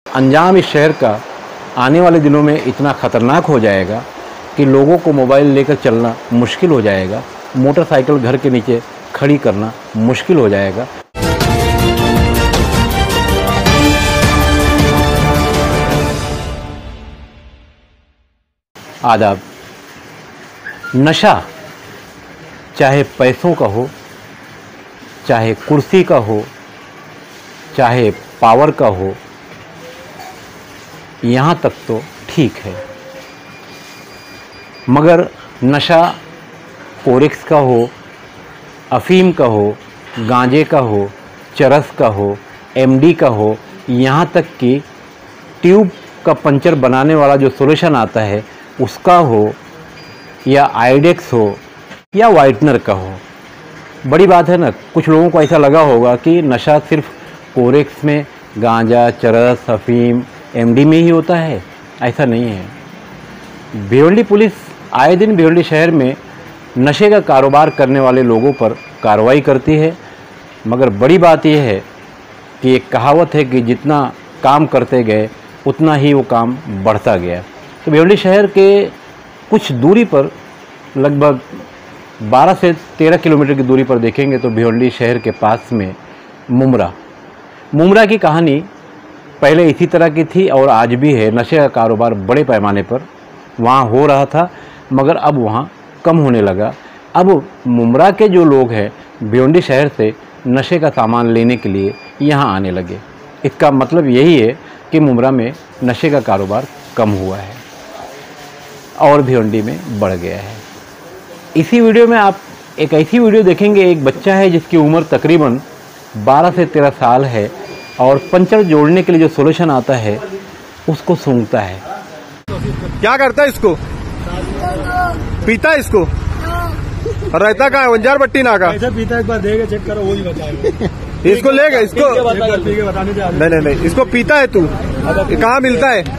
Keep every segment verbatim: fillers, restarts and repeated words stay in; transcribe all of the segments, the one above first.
अंजाम इस शहर का आने वाले दिनों में इतना ख़तरनाक हो जाएगा कि लोगों को मोबाइल लेकर चलना मुश्किल हो जाएगा, मोटरसाइकिल घर के नीचे खड़ी करना मुश्किल हो जाएगा। आदाब। नशा चाहे पैसों का हो, चाहे कुर्सी का हो, चाहे पावर का हो, यहाँ तक तो ठीक है, मगर नशा कोरेक्स का हो, अफीम का हो, गांजे का हो, चरस का हो, एमडी का हो, यहाँ तक कि ट्यूब का पंचर बनाने वाला जो सॉल्यूशन आता है उसका हो, या आइडेक्स हो, या वाइटनर का हो। बड़ी बात है ना, कुछ लोगों को ऐसा लगा होगा कि नशा सिर्फ कोरेक्स में, गांजा, चरस, अफीम, एमडी में ही होता है। ऐसा नहीं है। भिवंडी पुलिस आए दिन भिवंडी शहर में नशे का कारोबार करने वाले लोगों पर कार्रवाई करती है, मगर बड़ी बात यह है कि एक कहावत है कि जितना काम करते गए उतना ही वो काम बढ़ता गया। तो भिवंडी शहर के कुछ दूरी पर, लगभग बारह से तेरह किलोमीटर की दूरी पर देखेंगे तो भिवंडी शहर के पास में मुमरा मुमरा की कहानी पहले इसी तरह की थी और आज भी है। नशे का कारोबार बड़े पैमाने पर वहाँ हो रहा था, मगर अब वहाँ कम होने लगा। अब मुमरा के जो लोग हैं भिवंडी शहर से नशे का सामान लेने के लिए यहाँ आने लगे। इसका मतलब यही है कि मुमरा में नशे का कारोबार कम हुआ है और भिवंडी में बढ़ गया है। इसी वीडियो में आप एक ऐसी वीडियो देखेंगे, एक बच्चा है जिसकी उम्र तकरीबन बारह से तेरह साल है और पंचर जोड़ने के लिए जो सॉल्यूशन आता है उसको सूंघता है। क्या करता है इसको? पीता है इसको? और रहता कहाँ है? वंजार पट्टी ना का पीता, एक बार देगा, चेक करो, वही बताएगा। इसको लेगा, इसको नहीं नहीं नहीं इसको पीता है तू? कहाँ मिलता है?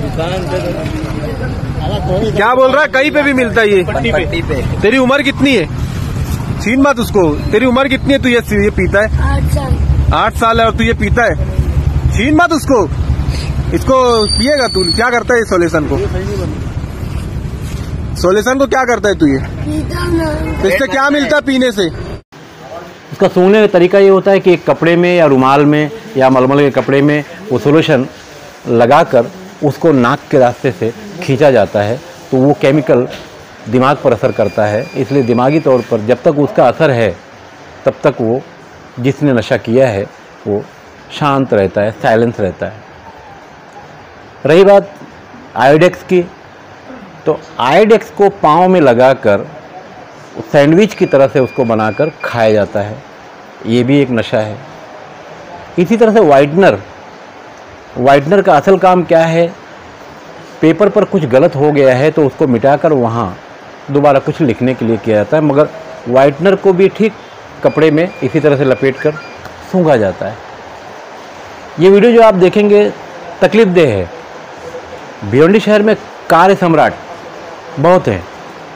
क्या बोल रहा है? कहीं पे भी मिलता है ये? पट्टी पे। तेरी उम्र कितनी है? छीन मत उसको। तेरी उम्र कितनी है? तू ये ये पीता है? आठ साल। आठ साल है और तू ये पीता है? छीन मत उसको। इसको पिएगा तू? क्या करता है सॉल्यूशन को? सॉल्यूशन को क्या करता है तू? ये तो इससे क्या मिलता है पीने से? इसका सूंघने का तरीका ये होता है कि एक कपड़े में या रुमाल में या मलमल के कपड़े में वो सॉल्यूशन लगाकर उसको नाक के रास्ते से खींचा जाता है, तो वो केमिकल दिमाग पर असर करता है। इसलिए दिमागी तौर पर जब तक उसका असर है तब तक वो जिसने नशा किया है वो शांत रहता है, साइलेंस रहता है। रही बात आयोडेक्स की, तो आयोडेक्स को पाँव में लगाकर सैंडविच की तरह से उसको बनाकर खाया जाता है, ये भी एक नशा है। इसी तरह से वाइटनर वाइटनर का असल काम क्या है? पेपर पर कुछ गलत हो गया है तो उसको मिटाकर वहाँ दोबारा कुछ लिखने के लिए किया जाता है, मगर वाइटनर को भी ठीक कपड़े में इसी तरह से लपेटकर सूंघा जाता है। ये वीडियो जो आप देखेंगे तकलीफ देह है। भिवंडी शहर में कार्य सम्राट बहुत हैं,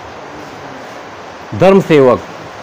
धर्म सेवक,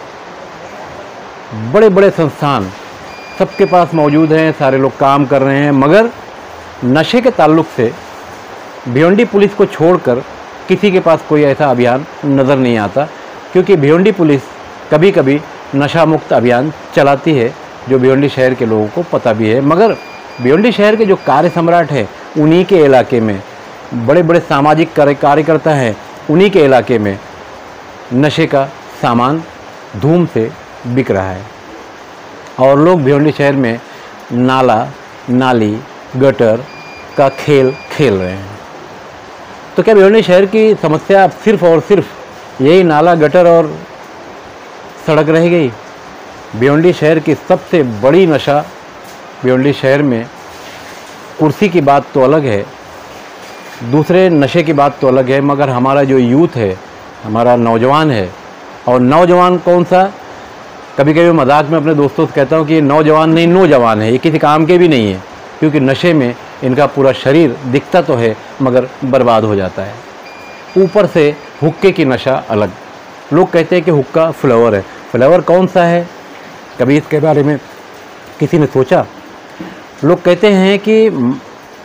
बड़े बड़े संस्थान सबके पास मौजूद हैं, सारे लोग काम कर रहे हैं, मगर नशे के ताल्लुक से भिवंडी पुलिस को छोड़कर किसी के पास कोई ऐसा अभियान नज़र नहीं आता, क्योंकि भिवंडी पुलिस कभी कभी नशा मुक्त अभियान चलाती है जो भिवंडी शहर के लोगों को पता भी है, मगर भिवंडी शहर के जो कार्य सम्राट हैं उन्हीं के इलाके में, बड़े बड़े सामाजिक कार्य कार्यकर्ता हैं, उन्हीं के इलाके में नशे का सामान धूम से बिक रहा है और लोग भिवंडी शहर में नाला, नाली, गटर का खेल खेल रहे हैं। तो क्या भिवंडी शहर की समस्या अब सिर्फ और सिर्फ यही नाला, गटर और सड़क रह गई? भिवंडी शहर की सबसे बड़ी नशा भिवंडी शहर में, कुर्सी की बात तो अलग है, दूसरे नशे की बात तो अलग है, मगर हमारा जो यूथ है, हमारा नौजवान है, और नौजवान कौन सा, कभी कभी मजाक में अपने दोस्तों से कहता हूँ कि ये नौजवान नहीं नौजवान है, ये किसी काम के भी नहीं है, क्योंकि नशे में इनका पूरा शरीर दिखता तो है मगर बर्बाद हो जाता है। ऊपर से हुक्के की नशा अलग। लोग कहते हैं कि हुक्का फ्लेवर है, फ्लेवर कौन सा है? कभी इसके बारे में किसी ने सोचा? लोग कहते हैं कि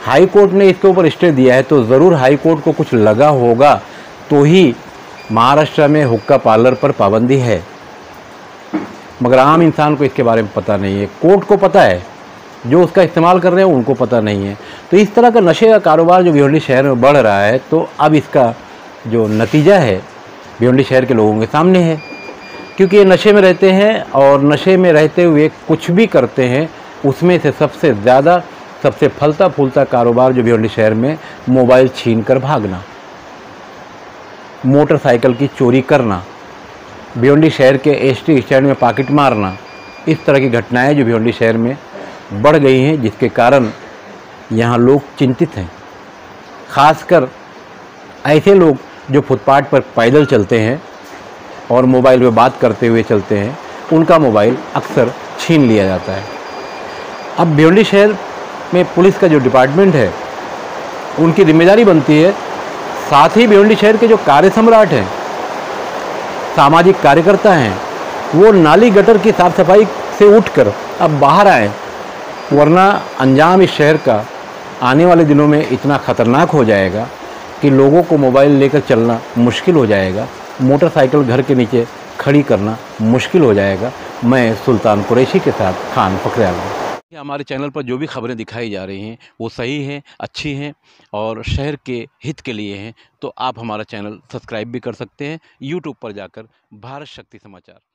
हाई कोर्ट ने इसके ऊपर स्टे दिया है तो ज़रूर हाई कोर्ट को कुछ लगा होगा, तो ही महाराष्ट्र में हुक्का पार्लर पर पाबंदी है। मगर आम इंसान को इसके बारे में पता नहीं है। कोर्ट को पता है, जो उसका इस्तेमाल कर रहे हैं उनको पता नहीं है। तो इस तरह का नशे का कारोबार जो भिवंडी शहर में बढ़ रहा है, तो अब इसका जो नतीजा है भिवंडी शहर के लोगों के सामने है। क्योंकि ये नशे में रहते हैं और नशे में रहते हुए कुछ भी करते हैं। उसमें से सबसे ज़्यादा सबसे फलता फूलता कारोबार जो भिवंडी शहर में मोबाइल छीन कर भागना, मोटरसाइकिल की चोरी करना, भिवंडी शहर के एसटी स्टैंड में पॉकेट मारना, इस तरह की घटनाएं जो भिवंडी शहर में बढ़ गई हैं, जिसके कारण यहाँ लोग चिंतित हैं। खासकर ऐसे लोग जो फुटपाथ पर पैदल चलते हैं और मोबाइल पे बात करते हुए चलते हैं, उनका मोबाइल अक्सर छीन लिया जाता है। अब भिवंडी शहर में पुलिस का जो डिपार्टमेंट है, उनकी जिम्मेदारी बनती है, साथ ही भिवंडी शहर के जो कार्य सम्राट हैं, सामाजिक कार्यकर्ता हैं, वो नाली गटर की साफ़ सफाई से उठकर अब बाहर आए, वरना अंजाम इस शहर का आने वाले दिनों में इतना ख़तरनाक हो जाएगा कि लोगों को मोबाइल लेकर चलना मुश्किल हो जाएगा, मोटरसाइकिल घर के नीचे खड़ी करना मुश्किल हो जाएगा। मैं सुल्तान कुरैशी के साथ खान फखरे आलम। हमारे चैनल पर जो भी खबरें दिखाई जा रही हैं वो सही हैं, अच्छी हैं और शहर के हित के लिए हैं, तो आप हमारा चैनल सब्सक्राइब भी कर सकते हैं यूट्यूब पर जाकर भारत शक्ति समाचार।